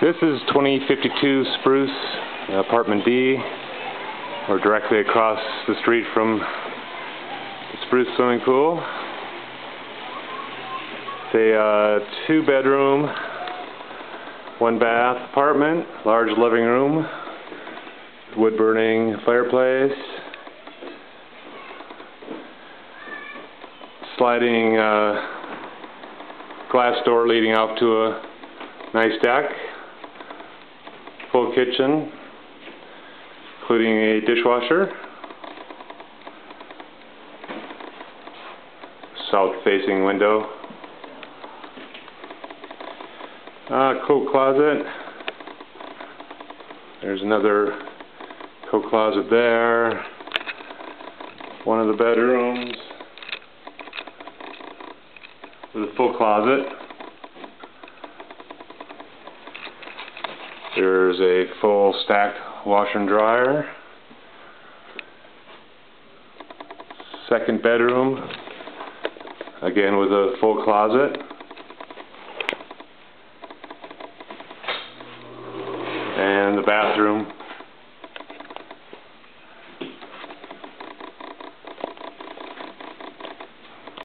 This is 2052 Spruce, apartment B. We're directly across the street from the Spruce swimming pool. It's a 2-bedroom, 1-bath apartment, large living room, wood-burning fireplace, sliding glass door leading out to a nice deck, full kitchen, including a dishwasher, south-facing window, coat closet. There's another coat closet there, one of the bedrooms with a full closet. There's a full stacked washer and dryer. Second bedroom, again with a full closet. And the bathroom